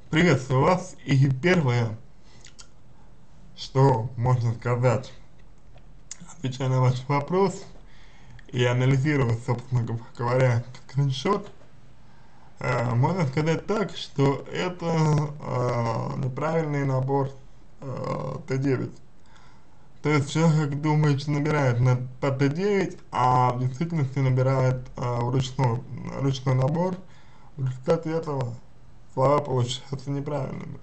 Приветствую вас. И первое, что можно сказать, отвечая на ваш вопрос и анализируя, собственно говоря, скриншот, можно сказать так, что это неправильный набор Т9. То есть человек думает, что набирает по Т9, а в действительности набирает ручной набор. В результате этого слова получаются неправильными.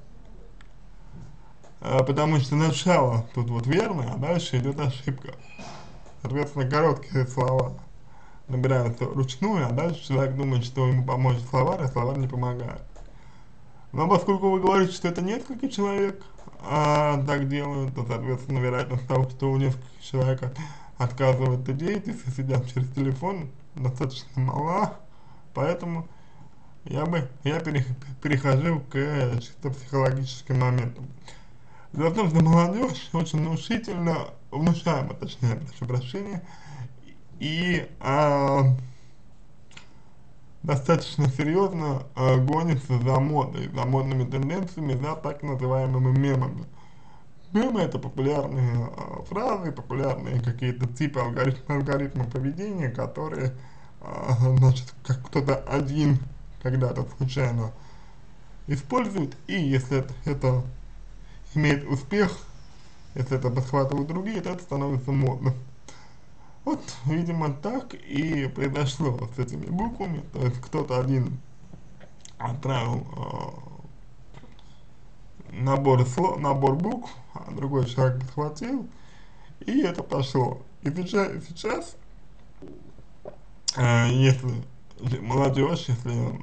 Потому что начало тут вот верно, а дальше идет ошибка. Соответственно, короткие слова набираются вручную, а дальше человек думает, что ему поможет словарь, а словарь не помогает. Но поскольку вы говорите, что это несколько человек так делают, то, соответственно, вероятность того, что у нескольких человек отказывают идеи, если сидят через телефон, достаточно мала, поэтому я перехожу к чисто психологическим моментам. Дело в том, что молодежь очень внушаемо, точнее, прошу прощения, и достаточно серьезно гонится за модой, за модными тенденциями, за так называемыми мемами. Мемы — это популярные фразы, популярные какие-то типы алгоритмы поведения, которые, значит, как кто-то один когда-то случайно использует, и если это имеет успех, если это подхватывают другие, то это становится модным. Вот, видимо, так и произошло с этими буквами, то есть кто-то один отправил набор букв, а другой человек подхватил, и это пошло. И сейчас если молодежь, если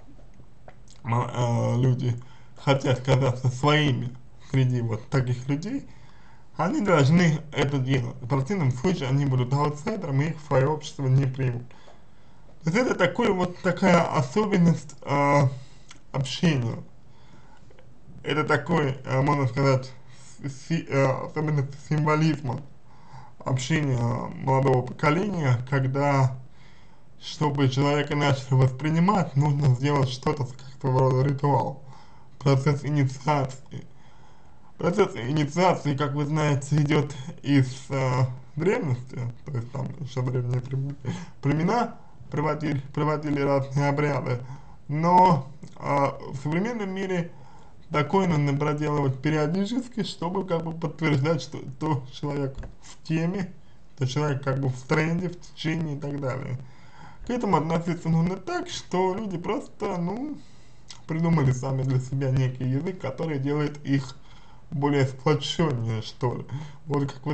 люди хотят казаться своими среди вот таких людей, они должны это делать. В противном случае они будут аутсайдером, и их в свое общество не примут. То есть это такая особенность общения. Это такой, можно сказать, особенность символизма общения молодого поколения, когда, чтобы человека начали воспринимать, нужно сделать что-то, как своего рода ритуал, процесс инициации. Процесс инициации, как вы знаете, идет из древности, то есть там еще древние племена проводили разные обряды, но в современном мире такое надо проделывать периодически, чтобы как бы подтверждать, что то человек в теме, то человек как бы в тренде, в течение и так далее. К этому относиться нужно так, что люди просто, ну, придумали сами для себя некий язык, который делает их более сплоченнее, что ли. Вот как вы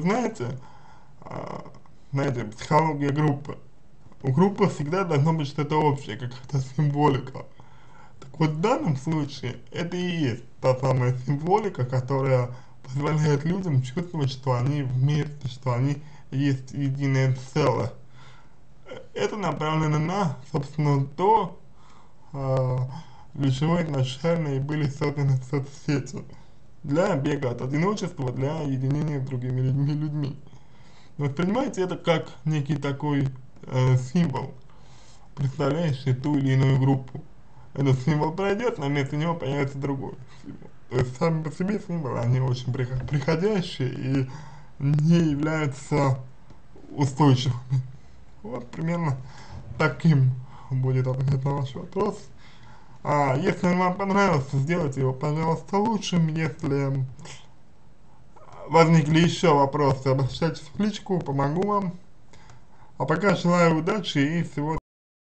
знаете, психология группы. У группы всегда должно быть что-то общее, какая-то символика. Так вот, в данном случае это и есть та самая символика, которая позволяет людям чувствовать, что они вместе, что они есть единое целое. Это направлено на, собственно, то, для чего изначально и были созданы соцсети. Для бега от одиночества, для единения с другими людьми. Воспринимайте это как некий такой символ, представляющий ту или иную группу. Этот символ пройдет, на место него появится другой символ. То есть сами по себе символы, они очень приходящие и не являются устойчивыми. Вот примерно таким будет ответ на ваш вопрос. Если он вам понравился, сделайте его, пожалуйста, лучшим. Если возникли еще вопросы, обращайтесь в личку, помогу вам. А пока желаю удачи и всего